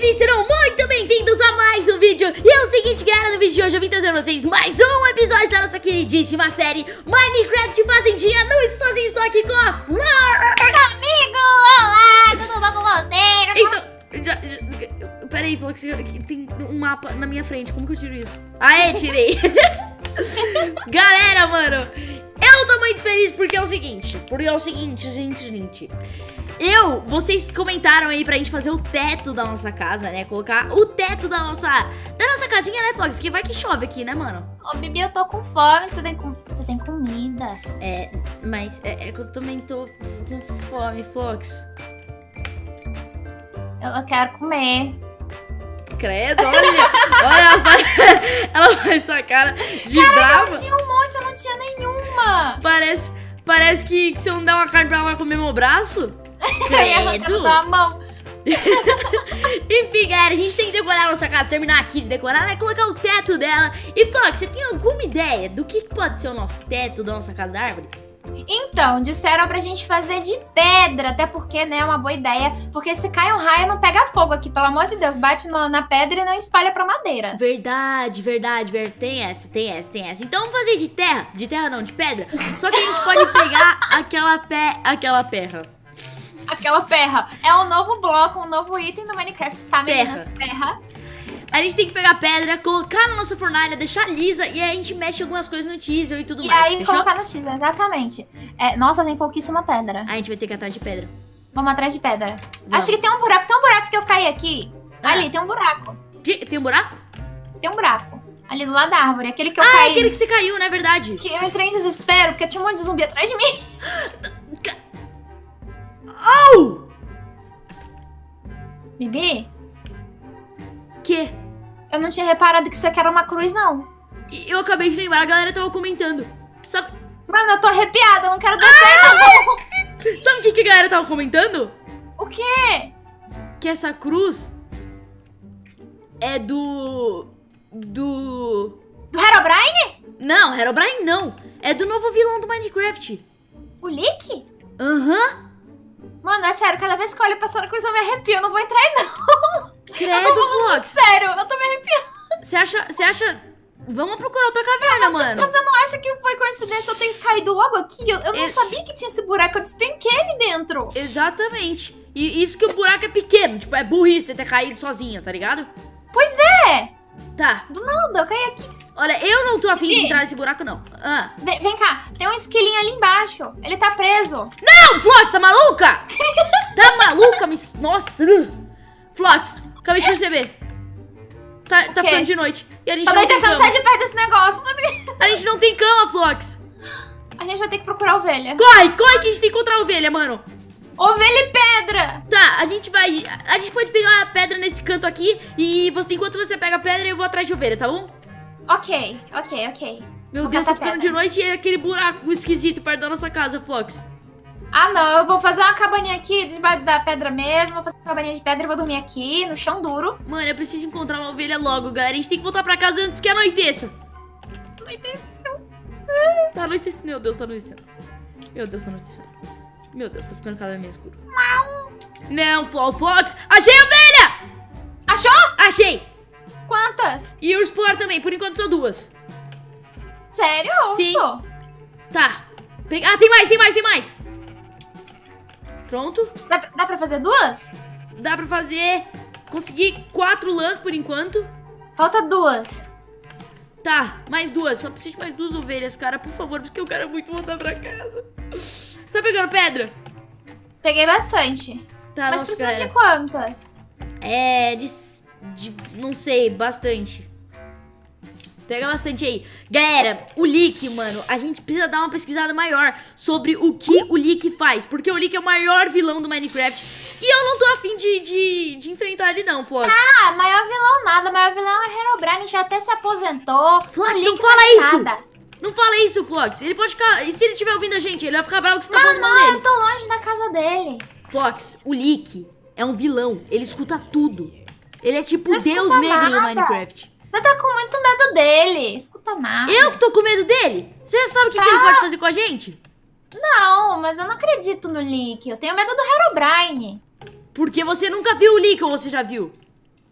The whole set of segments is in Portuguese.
bem-vindos, serão muito bem-vindos a mais um vídeo. E é o seguinte, galera, no vídeo de hoje eu vim trazer pra vocês mais um episódio da nossa queridíssima série Minecraft Fazendinha. Não estou sozinho, estou aqui com a Flor. Amigo, olá, tudo bom com você? Então, peraí, Flor, que tem um mapa na minha frente, como que eu tiro isso? Aê, tirei. Galera, mano, eu tô muito feliz porque é o seguinte, gente. Vocês comentaram aí pra gente fazer o teto da nossa casa, né? Colocar o teto da nossa casinha, né, Flox? Que vai que chove aqui, né, mano? Ô, Bibi, eu tô com fome, você tem comida. Mas é que eu também tô com fome, Flox. Eu quero comer. Credo, olha, ela faz sua cara de brava. Eu tinha um monte, eu não tinha nenhuma. Parece que se eu não der uma carne pra ela, vai comer meu braço. Credo. A mão. Enfim, galera, a gente tem que decorar a nossa casa, terminar aqui de decorar, né? Colocar o teto dela. E Flox, você tem alguma ideia do que pode ser o nosso teto da nossa casa da árvore? Então, disseram pra gente fazer de pedra, até porque, né, é uma boa ideia. Porque se cai um raio, não pega fogo aqui, pelo amor de Deus. Bate na pedra e não espalha pra madeira. Verdade. Tem essa. Então vamos fazer de terra. De terra não, de pedra. Só que a gente pode pegar aquela perra. Aquela perra. É um novo bloco, um novo item do Minecraft, tá, meninas? Perra. A gente tem que pegar a pedra, colocar na nossa fornalha, deixar lisa e aí a gente mexe algumas coisas no teaser e tudo mais. E aí colocar no teaser, exatamente. Nossa, tem pouquíssima pedra. A gente vai ter que ir atrás de pedra. Vamos atrás de pedra. Vamos. Acho que tem um buraco que eu caí aqui. Ali, tem um buraco. Tem um buraco? Tem um buraco. Ali do lado da árvore, aquele que eu caí. Aquele que você caiu, não é verdade? Que eu entrei em desespero, porque tinha um monte de zumbi atrás de mim. Oh! Bibi? Que? Eu não tinha reparado que isso aqui era uma cruz, não. Eu acabei de lembrar, a galera tava comentando. Sabe? Mano, eu tô arrepiada, eu não quero descer, não. Sabe o que a galera tava comentando? O quê? Que essa cruz é do Herobrine? Não, Herobrine não. É do novo vilão do Minecraft. O Lick? Aham. Mano, é sério, cada vez que eu olho pra essa coisa eu me arrepio, eu não vou entrar aí, não. Credo, Flox. Sério, eu tô me arrepiando. Você acha... Vamos procurar outra caverna, mano. Você não acha que foi coincidência eu ter caído logo aqui? Eu não sabia que tinha esse buraco, eu despenquei ali dentro. Exatamente. E isso que o buraco é pequeno, tipo, é burrice você ter caído sozinha, tá ligado? Pois é. Tá. Do nada, eu caí aqui. Olha, eu não tô afim de entrar nesse buraco, não. Vem cá, tem um esquilinho ali embaixo. Ele tá preso. Não, Flox, tá maluca? Tá maluca? Nossa. Flox, acabei de perceber. Tá ficando de noite. E a gente não tem cama. Sai de perto desse negócio. A gente não tem cama, Flox. A gente vai ter que procurar ovelha. Corre que a gente tem que encontrar a ovelha, mano. Ovelha e pedra. Tá, a gente pode pegar a pedra nesse canto aqui. E enquanto você pega a pedra, eu vou atrás de ovelha, tá bom? Ok. Meu Deus, tá ficando de noite e é aquele buraco esquisito perto da nossa casa, Flox. Ah, não, eu vou fazer uma cabaninha aqui debaixo da pedra mesmo. Vou fazer uma cabaninha de pedra e vou dormir aqui, no chão duro. Mano, eu preciso encontrar uma ovelha logo, galera. A gente tem que voltar pra casa antes que anoiteça. Tá anoitecendo. Meu Deus, tá anoitecendo. Meu Deus, tá ficando cada vez mais escuro. Não, Flox. Achei a ovelha! Achou? Achei. Quantas? E o Explorer também, por enquanto são 2. Sério? Sim. Só? Tá. Tem mais. Pronto. Dá pra fazer 2? Dá pra fazer... Consegui 4 lãs por enquanto. Falta 2. Tá, mais 2. Só preciso de mais 2 ovelhas, cara. Por favor, porque eu quero muito voltar pra casa. Você tá pegando pedra? Peguei bastante. Tá, mas nossa, precisa cara. de quantas? Não sei, bastante. Pega bastante aí. Galera, o Lick, mano, a gente precisa dar uma pesquisada maior sobre o que o Lick faz. Porque o Lick é o maior vilão do Minecraft. E eu não tô afim de enfrentar ele não, Flox. Ah, maior vilão nada. Maior vilão é Herobrine, já até se aposentou. Flox, não fala isso. Não fala isso, Flox. Ele pode ficar... E se ele estiver ouvindo a gente, ele vai ficar bravo que você tá falando mal dele. Eu tô longe da casa dele. Flox, o Lick é um vilão. Ele escuta tudo. Ele é tipo Não Deus escuta negro no nada. Minecraft. Você tá com muito medo dele. Escuta nada. Eu que tô com medo dele? Você já sabe o que ele pode fazer com a gente? Não, mas eu não acredito no Lick. Eu tenho medo do Herobrine. Porque você nunca viu o Lick ou você já viu?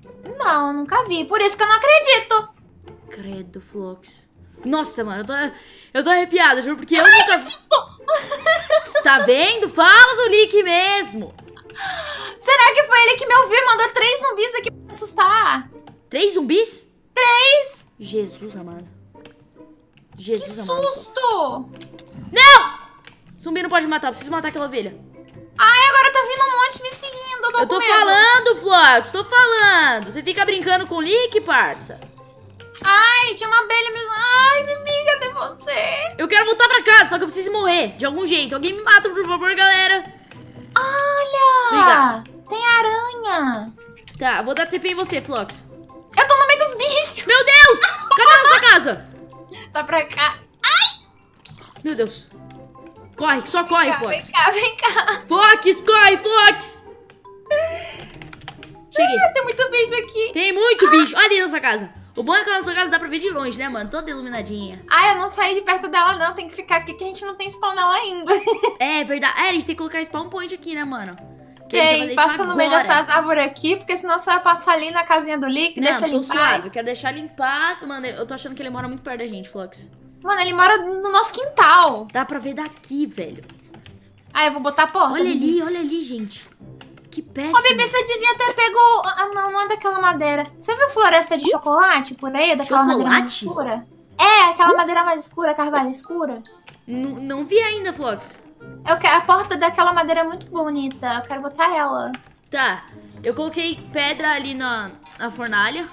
Não, nunca vi. Por isso que eu não acredito. Credo, Flox. Nossa, mano, eu tô arrepiada, juro, porque eu nunca... Tá vendo? Fala do Lick mesmo. Será que foi ele que me ouviu e mandou 3 zumbis aqui pra me assustar? 3 zumbis? 3! Jesus amado. Que Jesus amado. susto! Não! Zumbi não pode matar, eu preciso matar aquela ovelha. Ai, agora tá vindo um monte me seguindo, eu tô Eu tô com medo. falando, Flox, tô falando. Você fica brincando com o Lick, parça. Ai, tinha uma abelha me... Ai, Bibi, cadê você? Eu quero voltar pra casa, só que eu preciso morrer, de algum jeito. Alguém me mata, por favor, galera. Olha! Tem aranha. Tá, vou dar TP em você, Flox. Eu tô no meio dos bichos. Meu Deus! Cadê a nossa casa? Tá pra cá. Meu Deus. Corre, só corre, Vem Flox. cá, vem cá. Fox, corre, Fox! Cheguei. Tem muito bicho aqui. Tem muito bicho. Olha ali a nossa casa. O bom é que a nossa casa dá pra ver de longe, né, mano? Toda iluminadinha. Ai, eu não saí de perto dela, não. Tem que ficar aqui que a gente não tem spawn nela ainda. É verdade. É, a gente tem que colocar spawn point aqui, né, mano? Que a gente vai fazer Quem? isso Passa no agora. meio dessas árvores aqui, porque senão você vai passar ali na casinha do Lick, Não, deixa ele tô em suave. paz. Eu quero deixar ele em paz. Mano, eu tô achando que ele mora muito perto da gente, Flox. Mano, ele mora no nosso quintal. Dá pra ver daqui, velho. Ah, eu vou botar a porta. Olha ali, gente. Que péssimo. Ô, Bibi, você devia ter pego... Ah, não, não é daquela madeira. Você viu floresta de chocolate por aí? Daquela madeira mais Chocolate? escura? É, aquela madeira mais escura, carvalho escura. Não vi ainda, Flox. Eu quero, a porta daquela madeira é muito bonita. Eu quero botar ela. Tá, eu coloquei pedra ali na fornalha.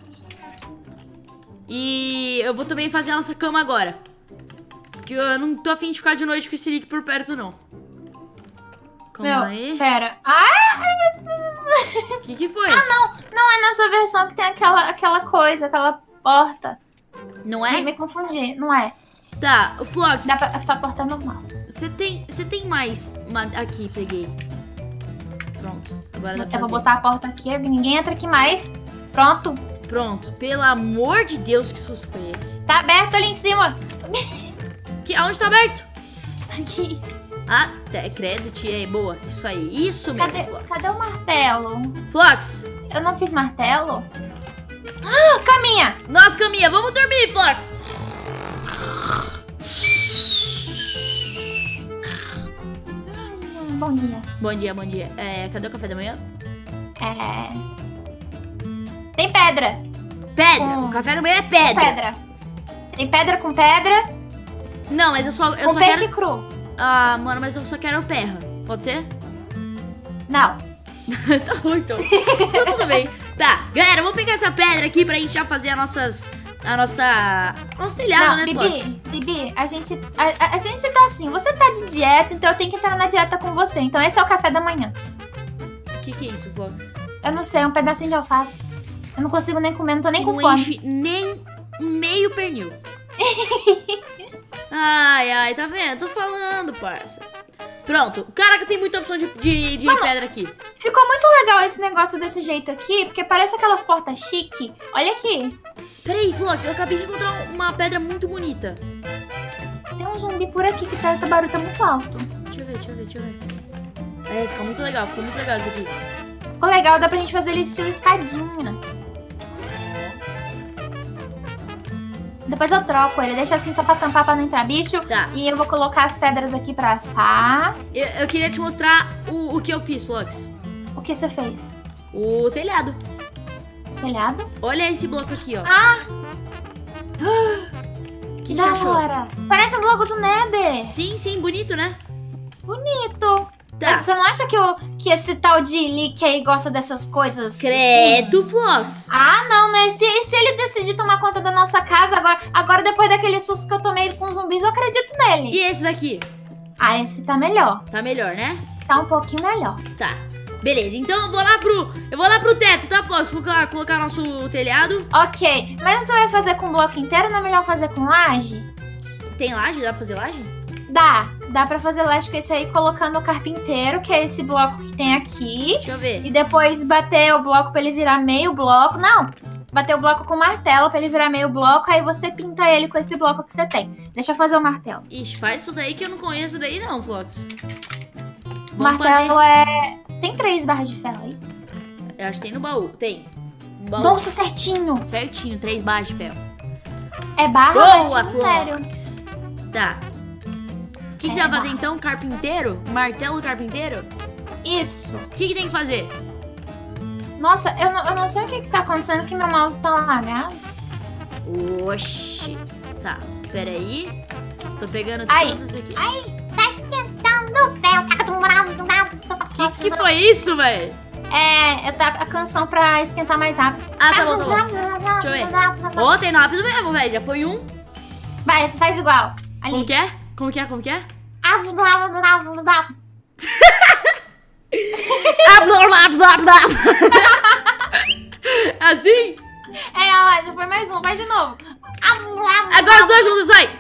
E eu vou também fazer a nossa cama agora. Porque eu não tô afim de ficar de noite com esse Lick por perto, não. Calma aí. Pera. Ai, meu Deus. O que foi? Não é nessa versão que tem aquela coisa, aquela porta. Não Eu é? me confundi, não é? Tá, o Flox, Essa porta é normal. você tem mais... Aqui, peguei. Pronto, agora dá pra Eu vou fazer. botar a porta aqui, ninguém entra aqui mais. Pronto. Pronto, pelo amor de Deus, que susto foi esse? Tá aberto ali em cima. Aonde tá aberto? Aqui. Ah, credo, tia, boa. Isso aí, isso mesmo, Flox. Cadê o martelo? Flox, Eu não fiz martelo? Ah, caminha! nossa, Caminha, vamos dormir, Flox. Bom dia. Bom dia, bom dia. Cadê o café da manhã? Tem pedra. Pedra, Com- o café da manhã é Com pedra. pedra. Tem pedra com pedra. Não, mas eu só Com peixe quero... cru. Ah, mano, mas eu só quero perra. Pode ser? Não. Tá bom, então. Então tudo bem. Tá, galera, vamos pegar essa pedra aqui pra gente já fazer nosso telhado, Não, né, Bibi, Flox? Bibi, a gente tá assim. Você tá de dieta, então eu tenho que entrar na dieta com você. Então esse é o café da manhã. O que é isso, Flox? Eu não sei, é um pedacinho de alface. Eu não consigo nem comer, não tô nem Que com não fome. enche nem meio pernil. Ai, tá vendo? Tô falando, parça. Pronto. Caraca, tem muita opção de pedra aqui. Ficou muito legal esse negócio desse jeito aqui, porque parece aquelas portas chique. Olha aqui. Peraí, Flox, eu acabei de encontrar uma pedra muito bonita. Tem um zumbi por aqui que o barulho tá muito alto. Deixa eu ver. Ficou muito legal isso aqui. Ficou legal, dá pra gente fazer ele estilo escadinha. Depois eu troco ele, deixa assim só pra tampar pra não entrar bicho. Tá. E eu vou colocar as pedras aqui pra assar. Eu queria te mostrar o que eu fiz, Flox. O que você fez? O telhado. Telhado? Olha esse bloco aqui, ó. Ah! O que Da você achou? hora! Parece um bloco do Nether! Sim, bonito, né? Bonito! Tá. Mas você não acha que esse tal de Lick aí gosta dessas coisas? Credo, Flox. Ah, não, né? Se ele decidir tomar conta da nossa casa, agora depois daquele susto que eu tomei com os zumbis, eu acredito nele. E esse daqui? Ah, esse tá melhor. Tá melhor, né? Tá um pouquinho melhor. Tá. Beleza, então eu vou lá pro teto, tá, Flox? Colocar nosso telhado. Ok, mas você vai fazer com bloco inteiro ou não é melhor fazer com laje? Tem laje? Dá pra fazer laje? Dá pra fazer laje com esse aí colocando o carpinteiro, que é esse bloco que tem aqui. Deixa eu ver. E depois bater o bloco pra ele virar meio bloco. Não, bater o bloco com martelo pra ele virar meio bloco, aí você pinta ele com esse bloco que você tem. Deixa eu fazer o martelo. Ixi, faz isso daí que eu não conheço daí não, Flox. O martelo é... Tem 3 barras de ferro aí. Eu acho que tem no baú. Tem. Nossa, certinho. Certinho, 3 barras de ferro. É barra, Boa, mas sério. Flox. Tá. O que você vai fazer então? Carpinteiro? Martelo carpinteiro? Isso. O que tem que fazer? Nossa, eu não sei o que tá acontecendo, que meu mouse tá lagado. Oxi. Tá, peraí. Tô pegando Aí. todos aqui. Ai, tá esquentando o pé. Que foi isso, velho? É, eu tá a canção pra esquentar mais rápido. Ah, tá bom, tá bom. Deixa eu ver. Ó, tá indo rápido mesmo, velho. Já foi um. Vai, você faz igual. Ali. Como que é? Como que é? Como que é? Assim? É, ó, já foi mais um, vai de novo. Agora os dois juntos, sai!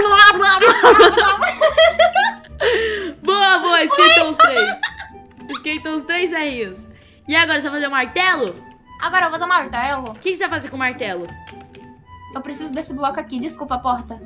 Boa, boa, esquentou os 3. Esquentou os 3 errinhos. E agora, você vai fazer o martelo? Agora eu vou dar martelo. O que você vai fazer com o martelo? Eu preciso desse bloco aqui, desculpa, porta.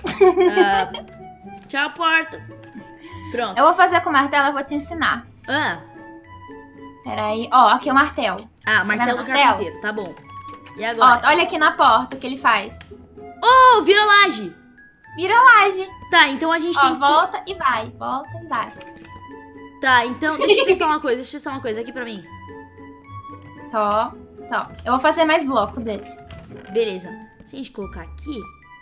Tchau, porta. Pronto. Eu vou fazer com o martelo, eu vou te ensinar. Peraí, ó, aqui é o martelo. Martelo Tá vendo? carpinteiro, tá bom. E agora? Ó, olha aqui na porta o que ele faz. Oh, vira laje. Vira laje. Tá, então a gente Ó, tem que... volta e vai, volta e vai. Tá, então deixa eu testar uma coisa, aqui pra mim. Tó. Eu vou fazer mais bloco desse. Beleza. Se a gente colocar aqui...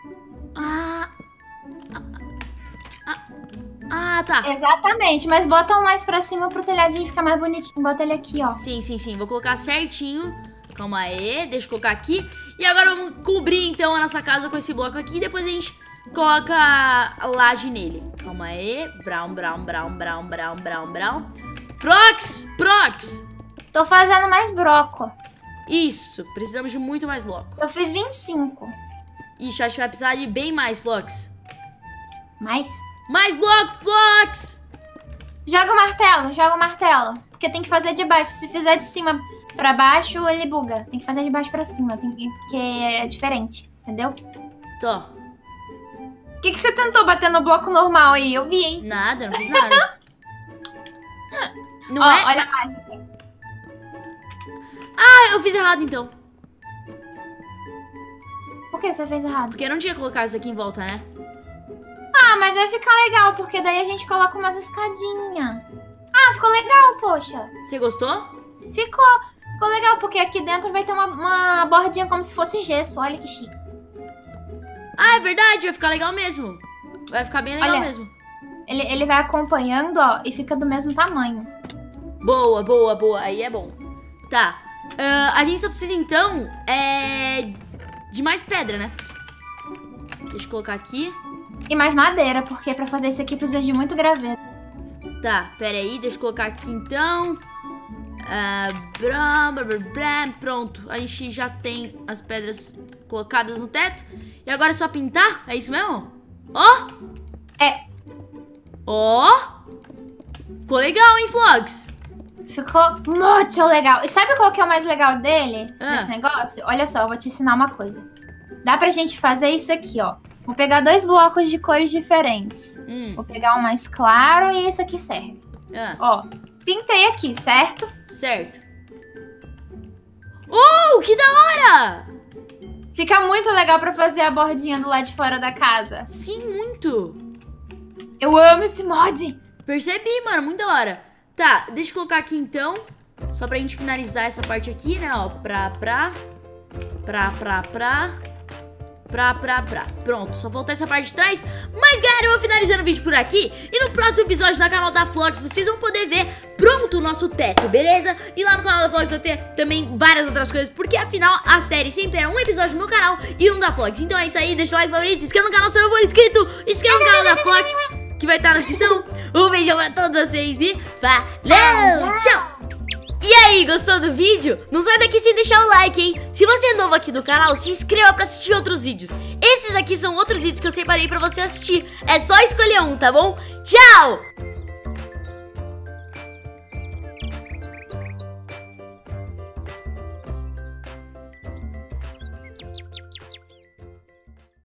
Tá. Exatamente, mas bota um mais pra cima pro telhadinho ficar mais bonitinho. Bota ele aqui, ó. Sim. Vou colocar certinho. Calma aí, deixa eu colocar aqui. E agora vamos cobrir, então, a nossa casa com esse bloco aqui. E depois a gente coloca a laje nele. Calma aí. Brown. Prox! Tô fazendo mais bloco. Isso, precisamos de muito mais bloco. Eu fiz 25. Ixi, acho que vai precisar de bem mais, Flox. Mais? Mais bloco, Flox! Joga o martelo. Porque tem que fazer de baixo. Se fizer de cima pra baixo, ele buga. Tem que fazer de baixo pra cima, porque é diferente, entendeu? Tô. O que você tentou bater no bloco normal aí? Eu vi, hein? Nada, não fiz nada. Não Ó, é? olha a mágica. Eu fiz errado, então. Por que você fez errado? Porque eu não tinha colocado isso aqui em volta, né? Mas vai ficar legal, porque daí a gente coloca umas escadinhas. Ficou legal, poxa. Você gostou? Ficou legal, porque aqui dentro vai ter uma bordinha como se fosse gesso. Olha que chique. É verdade, vai ficar legal mesmo. Vai ficar bem legal Olha, mesmo. Ele vai acompanhando, ó, e fica do mesmo tamanho. Boa. Aí é bom. Tá. A gente só precisa, então, de mais pedra, né? Deixa eu colocar aqui. E mais madeira, porque pra fazer isso aqui precisa de muito graveto. Tá, pera aí, deixa eu colocar aqui, então. Pronto, a gente já tem as pedras colocadas no teto. E agora é só pintar? É isso mesmo? Ó! Ficou legal, hein, Flox? Ficou muito legal. E sabe qual que é o mais legal dele? Desse negócio? Olha só, eu vou te ensinar uma coisa. Dá pra gente fazer isso aqui, ó. Vou pegar 2 blocos de cores diferentes. Vou pegar um mais claro e esse aqui serve. Ó, pintei aqui, certo? Certo. Que da hora! Fica muito legal pra fazer a bordinha do lado de fora da casa. Sim, muito. Eu amo esse mod. Percebi, mano, muito da hora. Tá, deixa eu colocar aqui, então. Só pra gente finalizar essa parte aqui, né, ó. Pronto, só faltou essa parte de trás. Mas, galera, eu vou finalizando o vídeo por aqui. E no próximo episódio do canal da Flox, vocês vão poder ver pronto o nosso teto, beleza? E lá no canal da Flox vai ter também várias outras coisas, porque afinal a série sempre é um episódio no canal e um da Flox. Então é isso aí, deixa o like favorito, se inscreva no canal se não for inscrito, inscreva no canal da Flox, que vai estar na descrição. Um beijão pra todos vocês e falou! Tchau! E aí, gostou do vídeo? Não sai daqui sem deixar o like, hein? Se você é novo aqui no canal, se inscreva pra assistir outros vídeos. Esses aqui são outros vídeos que eu separei pra você assistir. É só escolher um, tá bom? Tchau!